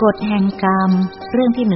กฎแห่งกรรมเรื่องที่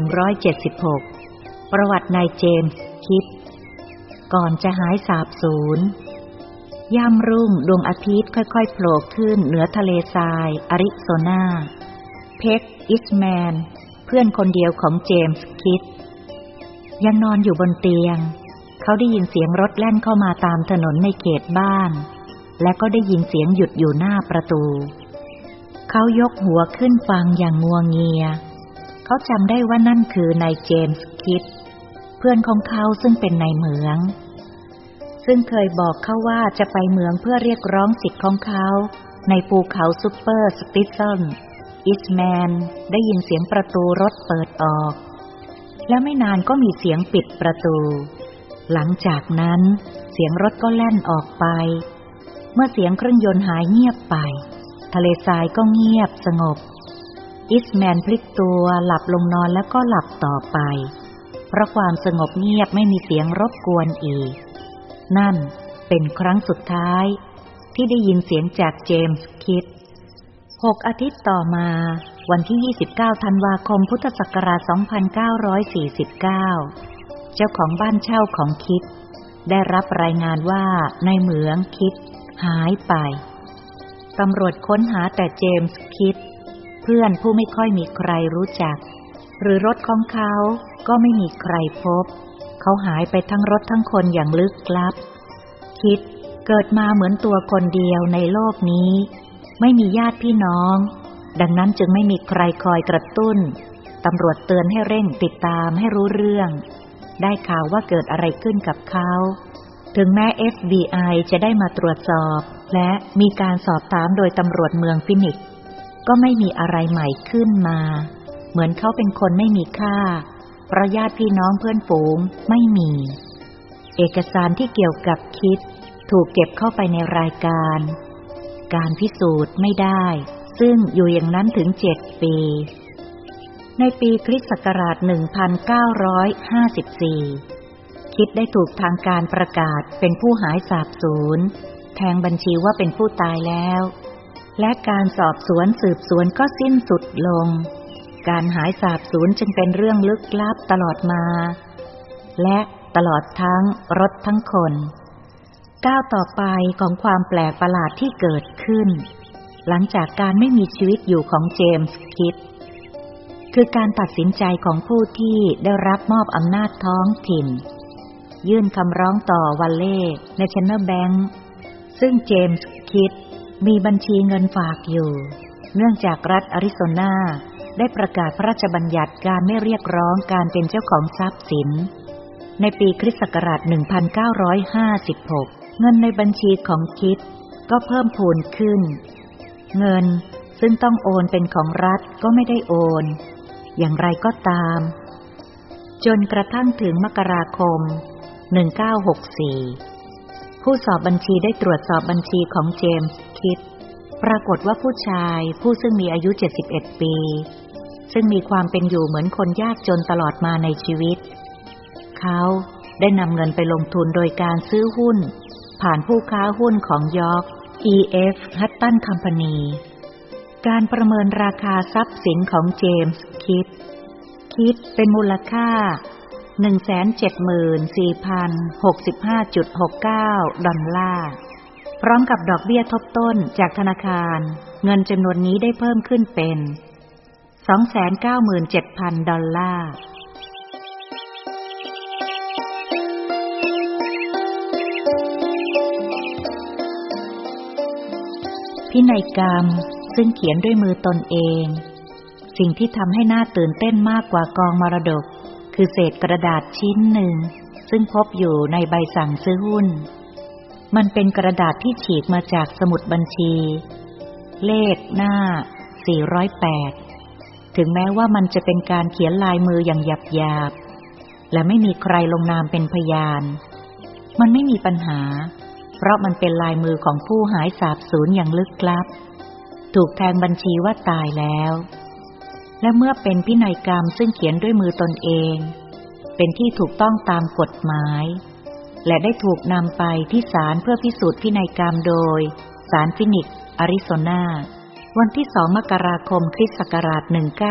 176ประวัตินายเจมส์คิดก่อนจะหายสาบสูญย่ำรุ่งดวงอาทิตย์ค่อยๆโผล่ขึ้นเหนือทะเลทรายอาริโซนาเพ็กอิสแมนเพื่อนคนเดียวของเจมส์คิดยังนอนอยู่บนเตียงเขาได้ยินเสียงรถแล่นเข้ามาตามถนนในเขตบ้านและก็ได้ยินเสียงหยุดอยู่หน้าประตูเขายกหัวขึ้นฟังอย่างงัวเงียเขาจำได้ว่านั่นคือนายเจมส์คิดเพื่อนของเขาซึ่งเป็นนายเหมืองซึ่งเคยบอกเขาว่าจะไปเหมืองเพื่อเรียกร้องสิทธิ์ของเขาในภูเขาซุปเปอร์สติสันอิสแมนได้ยินเสียงประตูรถเปิดออกแล้วไม่นานก็มีเสียงปิดประตูหลังจากนั้นเสียงรถก็แล่นออกไปเมื่อเสียงเครื่องยนต์หายเงียบไปทะเลทรายก็เงียบสงบอิสแมนพลิกตัวหลับลงนอนแล้วก็หลับต่อไปเพราะความสงบเงียบไม่มีเสียงรบกวนอีกนั่นเป็นครั้งสุดท้ายที่ได้ยินเสียงจากเจมส์คิด6 อาทิตย์ต่อมาวันที่29 ธันวาคมพุทธศักราช 2949 เจ้าของบ้านเช่าของคิดได้รับรายงานว่านายเหมืองคิดหายไปตำรวจค้นหาแต่เจมส์คิดเพื่อนผู้ไม่ค่อยมีใครรู้จักหรือรถของเขาก็ไม่มีใครพบเขาหายไปทั้งรถทั้งคนอย่างลึกลับคิดเกิดมาเหมือนตัวคนเดียวในโลกนี้ไม่มีญาติพี่น้องดังนั้นจึงไม่มีใครคอยกระตุ้นตำรวจเตือนให้เร่งติดตามให้รู้เรื่องได้ข่าวว่าเกิดอะไรขึ้นกับเขาถึงแม้ FBI จะได้มาตรวจสอบและมีการสอบถามโดยตำรวจเมืองฟินิกซ์ก็ไม่มีอะไรใหม่ขึ้นมาเหมือนเขาเป็นคนไม่มีค่าเพราะญาติพี่น้องเพื่อนฝูงไม่มีเอกสารที่เกี่ยวกับคิดถูกเก็บเข้าไปในรายการพิสูจน์ไม่ได้ซึ่งอยู่อย่างนั้นถึง7 ปีในปีคริสต์ศักราช 1954 คิดได้ถูกทางการประกาศเป็นผู้หายสาบสูญแทงบัญชีว่าเป็นผู้ตายแล้วและการสอบสวนสืบสวนก็สิ้นสุดลงการหายสาบสูญจึงเป็นเรื่องลึกลับตลอดมาและตลอดทั้งรถทั้งคนก้าวต่อไปของความแปลกประหลาดที่เกิดขึ้นหลังจากการไม่มีชีวิตอยู่ของเจมส์คิดคือการตัดสินใจของผู้ที่ได้รับมอบอำนาจท้องถิ่นยื่นคำร้องต่อวัลเล่ National Bank ซึ่งเจมส์คิดมีบัญชีเงินฝากอยู่เนื่องจากรัฐอาริโซนาได้ประกาศพระราชบัญญัติการไม่เรียกร้องการเป็นเจ้าของทรัพย์สินในปีคริสต์ศักราช 1956 เงินในบัญชีของคิดก็เพิ่มพูนขึ้นเงินซึ่งต้องโอนเป็นของรัฐก็ไม่ได้โอนอย่างไรก็ตามจนกระทั่งถึงมกราคม 1964 ผู้สอบบัญชีได้ตรวจสอบบัญชีของเจมส์คิดปรากฏว่าผู้ชายผู้ซึ่งมีอายุ71 ปีซึ่งมีความเป็นอยู่เหมือนคนยากจนตลอดมาในชีวิตเขาได้นำเงินไปลงทุนโดยการซื้อหุ้นผ่านผู้ค้าหุ้นของยอร์ก E.F. Hutton Company การประเมินราคาทรัพย์สินของเจมส์คิดเป็นมูลค่า 174,465.69 ดอลลาร์พร้อมกับดอกเบี้ยทบต้นจากธนาคารเงินจำนวนนี้ได้เพิ่มขึ้นเป็น 297,000 ดอลลาร์พินัยกรรมซึ่งเขียนด้วยมือตนเองสิ่งที่ทำให้น่าตื่นเต้นมากกว่ากองมรดกคือเศษกระดาษชิ้นหนึ่งซึ่งพบอยู่ในใบสั่งซื้อหุ้นมันเป็นกระดาษที่ฉีกมาจากสมุดบัญชีเลขหน้า408ถึงแม้ว่ามันจะเป็นการเขียนลายมืออย่างหยาบๆและไม่มีใครลงนามเป็นพยานมันไม่มีปัญหาเพราะมันเป็นลายมือของผู้หายสาบสูญอย่างลึกลับถูกแทงบัญชีว่าตายแล้วและเมื่อเป็นพินัยกรรมซึ่งเขียนด้วยมือตนเองเป็นที่ถูกต้องตามกฎหมายและได้ถูกนำไปที่ศาลเพื่อพิสูจน์พินัยกรรมโดยศาลฟินิกซ์อาริโซนาวันที่2 มกราคมคริสต์ศักราช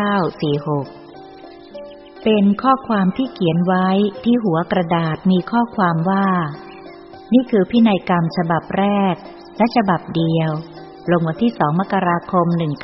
1946เป็นข้อความที่เขียนไว้ที่หัวกระดาษมีข้อความว่านี่คือพินัยกรรมฉบับแรกและฉบับเดียวลงวันที่2 มกราคม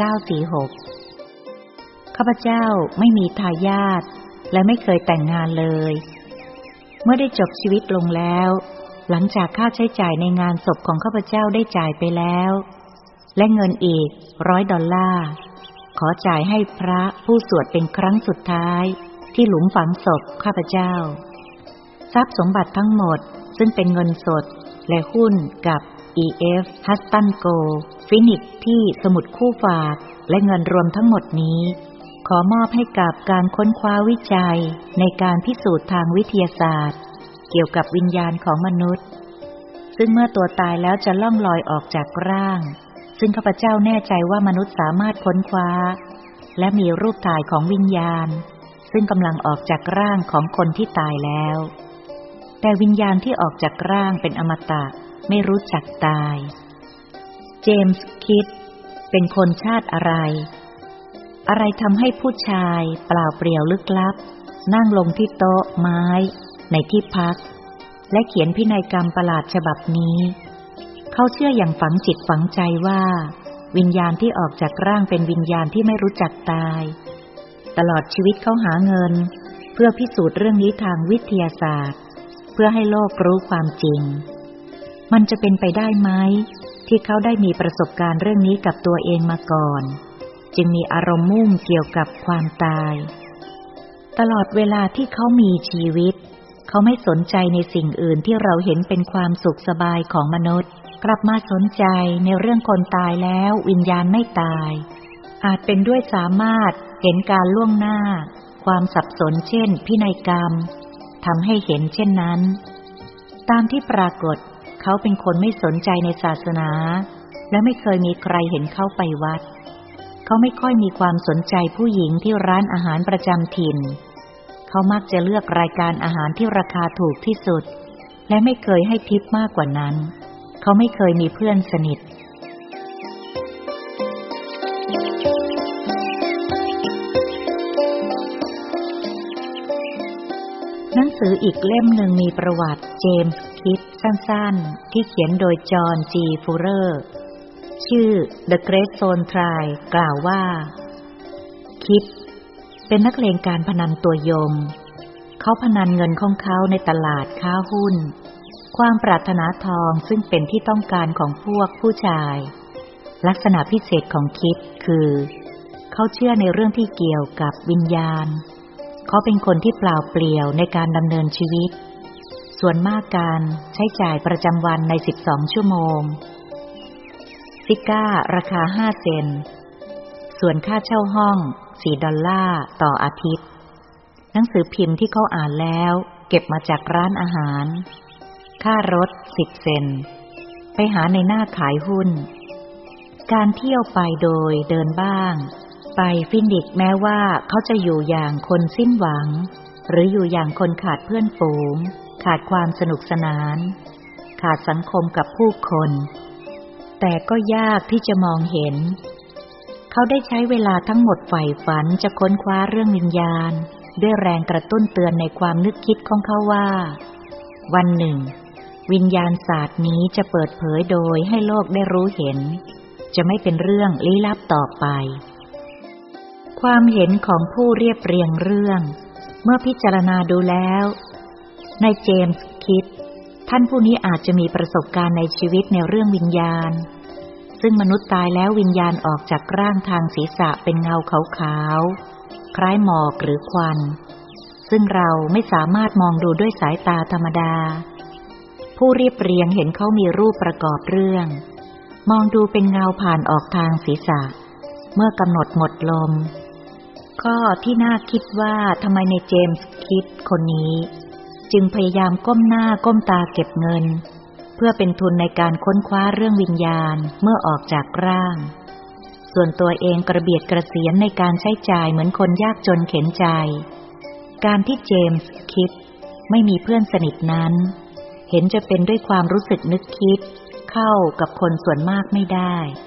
1946ข้าพเจ้าไม่มีทายาทและไม่เคยแต่งงานเลยเมื่อได้จบชีวิตลงแล้วหลังจากค่าใช้จ่ายในงานศพของข้าพเจ้าได้จ่ายไปแล้วและเงินอีก$100ขอจ่ายให้พระผู้สวดเป็นครั้งสุดท้ายที่หลุมฝังศพข้าพเจ้าทรัพย์สมบัติทั้งหมดซึ่งเป็นเงินสดและหุ้นกับ EF Huston Go Phoenix ที่สมุดคู่ฝากและเงินรวมทั้งหมดนี้ขอมอบให้กับการค้นคว้าวิจัยในการพิสูจน์ทางวิทยาศาสตร์เกี่ยวกับวิญญาณของมนุษย์ซึ่งเมื่อตัวตายแล้วจะล่องลอยออกจากร่างซึ่งข้าพเจ้าแน่ใจว่ามนุษย์สามารถค้นคว้าและมีรูปถ่ายของวิญญาณซึ่งกำลังออกจากร่างของคนที่ตายแล้วแต่วิญญาณที่ออกจากร่างเป็นอมตะไม่รู้จักตายเจมส์คิดเป็นคนชาติอะไรทำให้ผู้ชายเปล่าเปลี่ยวลึกลับนั่งลงที่โต๊ะไม้ในที่พักและเขียนพินัยกรรมประหลาดฉบับนี้เขาเชื่ออย่างฝังจิตฝังใจว่าวิญญาณที่ออกจากร่างเป็นวิญญาณที่ไม่รู้จักตายตลอดชีวิตเขาหาเงินเพื่อพิสูจน์เรื่องนี้ทางวิทยาศาสตร์เพื่อให้โลกรู้ความจริงมันจะเป็นไปได้ไหมที่เขาได้มีประสบการณ์เรื่องนี้กับตัวเองมาก่อนจึงมีอารมณ์มุ่งเกี่ยวกับความตายตลอดเวลาที่เขามีชีวิตเขาไม่สนใจในสิ่งอื่นที่เราเห็นเป็นความสุขสบายของมนุษย์กลับมาสนใจในเรื่องคนตายแล้ววิญญาณไม่ตายอาจเป็นด้วยสามารถเห็นการล่วงหน้าความสับสนเช่นพินัยกรรมทำให้เห็นเช่นนั้นตามที่ปรากฏเขาเป็นคนไม่สนใจในศาสนาและไม่เคยมีใครเห็นเขาไปวัดเขาไม่ค่อยมีความสนใจผู้หญิงที่ร้านอาหารประจำถิ่นเขามักจะเลือกรายการอาหารที่ราคาถูกที่สุดและไม่เคยให้ทิปมากกว่านั้นเขาไม่เคยมีเพื่อนสนิทหนังสืออีกเล่มหนึ่งมีประวัติเจมส์คิดสั้นๆที่เขียนโดยจอห์น จี ฟูเรอร์ชื่อ The Great Stone Trial กล่าวว่าคิดเป็นนักเลงการพนันตัวยงเขาพนันเงินของเขาในตลาดค้าหุ้นความปรารถนาทองซึ่งเป็นที่ต้องการของพวกผู้ชายลักษณะพิเศษของคิดคือเขาเชื่อในเรื่องที่เกี่ยวกับวิญญาณเขาเป็นคนที่เปล่าเปลี่ยวในการดำเนินชีวิตส่วนมากการใช้จ่ายประจำวันใน12ชั่วโมงซิก้าราคา5 เซนต์ส่วนค่าเช่าห้อง$4ต่ออาทิตย์หนังสือพิมพ์ที่เขาอ่านแล้วเก็บมาจากร้านอาหารค่ารถ10 เซนต์ไปหาในหน้าขายหุ้นการเที่ยวไปโดยเดินบ้างไปฟินิกซ์แม้ว่าเขาจะอยู่อย่างคนสิ้นหวังหรืออยู่อย่างคนขาดเพื่อนฝูงขาดความสนุกสนานขาดสังคมกับผู้คนแต่ก็ยากที่จะมองเห็นเขาได้ใช้เวลาทั้งหมดใฝ่ฝันจะค้นคว้าเรื่องวิญญาณด้วยแรงกระตุ้นเตือนในความนึกคิดของเขาว่าวันหนึ่งวิญญาณศาสตร์นี้จะเปิดเผยโดยให้โลกได้รู้เห็นจะไม่เป็นเรื่องลี้ลับต่อไปความเห็นของผู้เรียบเรียงเรื่องเมื่อพิจารณาดูแล้วนายเจมส์คิดท่านผู้นี้อาจจะมีประสบการณ์ในชีวิตในเรื่องวิญญาณซึ่งมนุษย์ตายแล้ววิญญาณออกจากร่างทางศีรษะเป็นเงาขาวๆคล้ายหมอกหรือควันซึ่งเราไม่สามารถมองดูด้วยสายตาธรรมดาผู้เรียบเรียงเห็นเขามีรูปประกอบเรื่องมองดูเป็นเงาผ่านออกทางศีรษะเมื่อกำหนดหมดลมข้อที่น่าคิดว่าทำไมในเจมส์คิดคนนี้จึงพยายามก้มหน้าก้มตาเก็บเงินเพื่อเป็นทุนในการค้นคว้าเรื่องวิญญาณเมื่อออกจากร่างส่วนตัวเองกระเบียดกระเสียนในการใช้จ่ายเหมือนคนยากจนเข็นใจการที่เจมส์คิดไม่มีเพื่อนสนิทนั้นเห็นจะเป็นด้วยความรู้สึกนึกคิดเข้ากับคนส่วนมากไม่ได้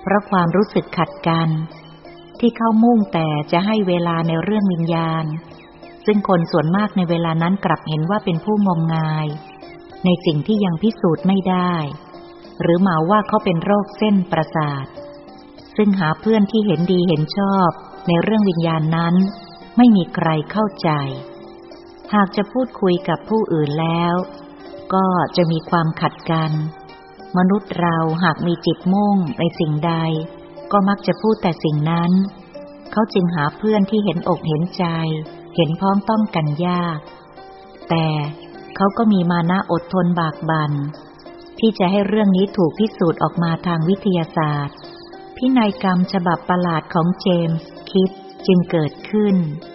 เพราะความรู้สึกขัดกันที่เขามุ่งแต่จะให้เวลาในเรื่องวิญญาณซึ่งคนส่วนมากในเวลานั้นกลับเห็นว่าเป็นผู้งมงายในสิ่งที่ยังพิสูจน์ไม่ได้หรือหมายว่าเขาเป็นโรคเส้นประสาทซึ่งหาเพื่อนที่เห็นดีเห็นชอบในเรื่องวิญญาณนั้นไม่มีใครเข้าใจหากจะพูดคุยกับผู้อื่นแล้วก็จะมีความขัดกันมนุษย์เราหากมีจิตมุ่งในสิ่งใดก็มักจะพูดแต่สิ่งนั้นเขาจึงหาเพื่อนที่เห็นอกเห็นใจเห็นพ้องต้องกันยากแต่เขาก็มีมานะอดทนบากบั่นที่จะให้เรื่องนี้ถูกพิสูจน์ออกมาทางวิทยาศาสตร์พินัยกรรมฉบับประหลาดของเจมส์คิดจึงเกิดขึ้น